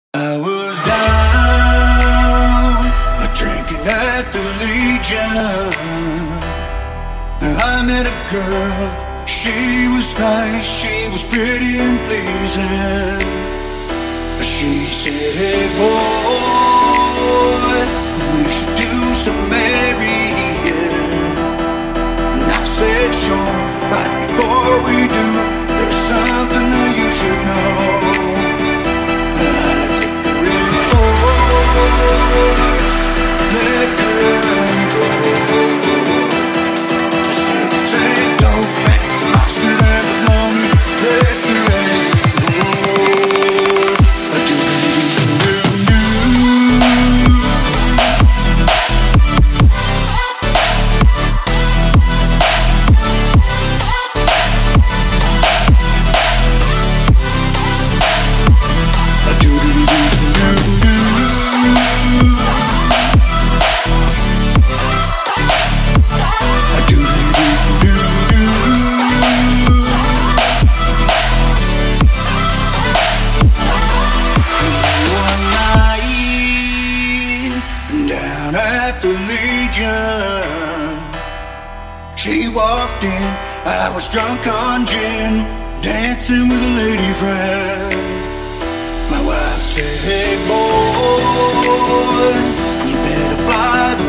I was down, drinking at the Legion. I met a girl, she was nice, she was pretty and pleasing. She said, hey boy, we should do some marrying. And I said, sure, but before we do, there's something that you should know. Down at the Legion, she walked in, I was drunk on gin, dancing with a lady friend. My wife said, hey boy, you better fly the